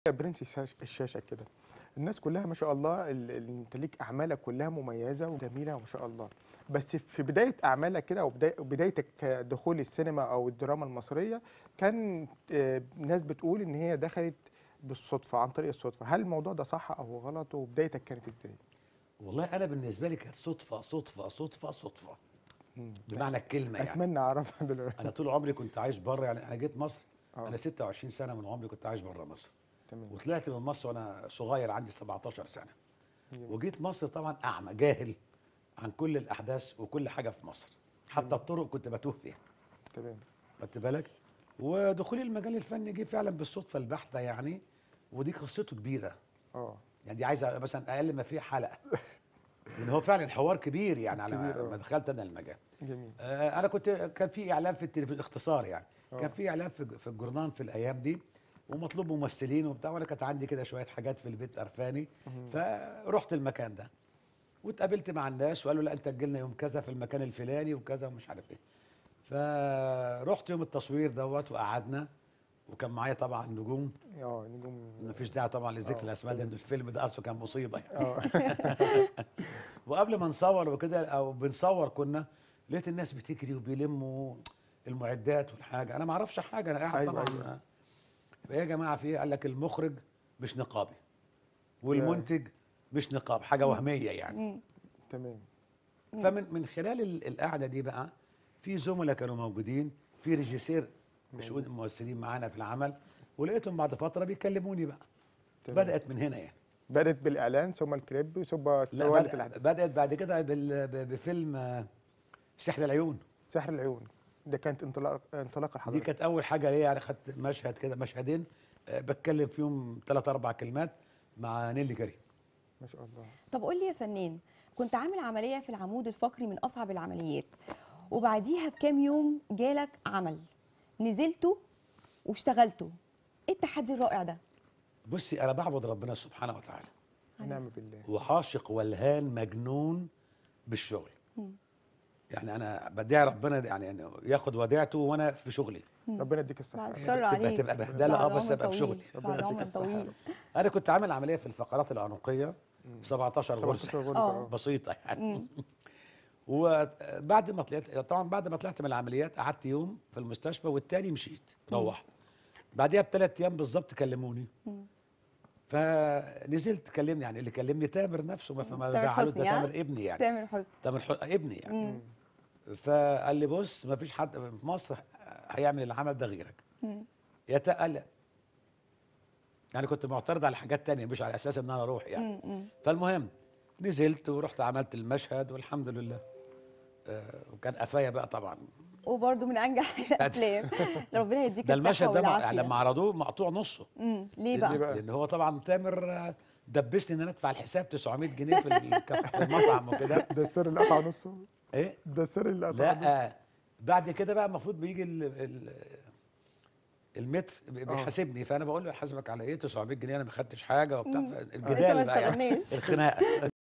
برنس الشاشة كده. الناس كلها ما شاء الله انت ليك اعمالك كلها مميزة وجميلة وما شاء الله. بس في بداية اعمالك كده او بدايتك دخول السينما او الدراما المصرية كان ناس بتقول ان هي دخلت بالصدفة عن طريق الصدفة، هل الموضوع ده صح او غلط وبدايتك كانت ازاي؟ والله انا بالنسبه لي كانت صدفه صدفه صدفه صدفه مم. بمعنى الكلمه يعني. اتمنى اعرفها دلوقتي. انا طول عمري كنت عايش بره، يعني انا جيت مصر. اه انا 26 سنه من عمري كنت عايش بره مصر، تمام. وطلعت من مصر وانا صغير عندي 17 سنه. جميل. وجيت مصر طبعا اعمى جاهل عن كل الاحداث وكل حاجه في مصر، حتى جميل. الطرق كنت بتوه فيها. تمام. خدت بالك؟ ودخولي المجال الفني جه فعلا بالصدفه البحته يعني. ودي قصته كبيره، اه يعني دي عايزه مثلا اقل ما فيها حلقه، لان هو فعلا حوار كبير يعني على كبير ما اه. دخلت انا المجال. جميل. انا كان في اعلان في التلفزيون، اختصار يعني. كان اه في اعلان في الجورنال في الايام دي، ومطلوب ممثلين وبتاع، وانا كانت عندي كده شويه حاجات في البيت قرفاني. مم. فرحت المكان ده واتقابلت مع الناس وقالوا لا انت تجيلنا يوم كذا في المكان الفلاني وكذا ومش عارف ايه. فرحت يوم التصوير دوت وقعدنا، وكان معايا طبعا نجوم. اه نجوم. مفيش داعي طبعا لذكر اه الاسماء لان تمام. الفيلم ده اصله كان مصيبه يعني. اه وقبل ما نصور وكده او بنصور كنا لقيت الناس بتجري وبيلموا المعدات والحاجه، انا ما اعرفش حاجه، انا قاعد ايوه ايوه. طبعا. فايه يا جماعه في ايه؟ قال لك المخرج مش نقابي يا والمنتج مش نقاب، حاجه مم. وهميه يعني. مم. تمام. فمن خلال القعده دي بقى، في زملاء كانوا موجودين، في ريجيسير شؤون موجود. الممثلين معانا في العمل، ولقيتهم بعد فتره بيكلموني بقى. تمام. بدات من هنا يعني. بدأت بالإعلان ثم الكليب ثم لا توالت الأحداث. بدات بعد كده بفيلم سحر العيون. سحر العيون ده كانت انطلاق دي حضرتك. كانت اول حاجه ليا يعني، خدت مشهد كده مشهدين بتكلم فيهم 3 4 كلمات مع نيلي كريم. ما شاء الله. طب قول لي يا فنان، كنت عامل عملية في العمود الفقري من أصعب العمليات، وبعديها بكام يوم جالك عمل نزلته واشتغلته، ايه التحدي الرائع ده؟ بصي انا بعبد ربنا سبحانه وتعالى، ونعم بالله. وعاشق ولهان مجنون بالشغل. مم. يعني انا بدعي ربنا يعني انه ياخد وديعته وانا في شغلي. ربنا يديك الصحة بعد يا الشر رب. عليك. تبقى بهدله بعد بس عمر ابقى في شغلي. طويل، ربنا بعد يديك عمر الصحة يا طويل. رب. انا كنت عامل عمليه في الفقرات العنقيه، 17 غرزه 17 غرزة اه. اه. بسيطه يعني. مم. وبعد ما طلعت طبعا، بعد ما طلعت من العمليات قعدت يوم في المستشفى والتاني مشيت روحت. بعديها ب3 ايام بالظبط كلموني، مم. فنزلت كلمني، يعني اللي كلمني تامر نفسه، ما تامر زعلوش، ده حسني، ها؟ تامر ابني يعني. تامر حسني. ابني يعني. مم. فقال لي بص ما فيش حد في مصر هيعمل العمل ده غيرك. مم. قال يعني كنت معترض على حاجات تانية مش على اساس ان انا اروح يعني. مم. فالمهم نزلت ورحت عملت المشهد والحمد لله. وكان قفايا بقى طبعا. وبرده من انجح الافلام. ربنا يديك ده الصحه المشهد ده يعني والعافيه. لما عرضوه مقطوع نصه. ليه ليه بقى؟ بقى؟ لان هو طبعا تامر دبسني ان انا ادفع الحساب 900 جنيه في المطعم وكده. ده السر اللي قطع نصه. ايه؟ ده السر اللي قطع نصه. لا بعد كده بقى المفروض بيجي المتر اه بيحاسبني، فانا بقول له حاسبك على ايه 900 جنيه، انا ما خدتش حاجه وبتاع. لسه ما الجدال بقى يعني اشتغلناش. الخناقه.